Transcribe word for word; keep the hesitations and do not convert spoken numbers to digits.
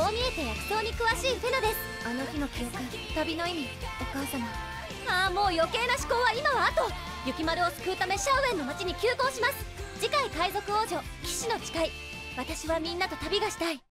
こう見えて薬草に詳しいフェナです。あの日の記憶、旅の意味、お母様。ああ、もう余計な思考は今は後。雪丸を救うためシャウエンの町に急行します。次回海賊王女騎士の誓い。私はみんなと旅がしたい。